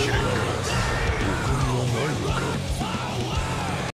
試練か。他にはないのか。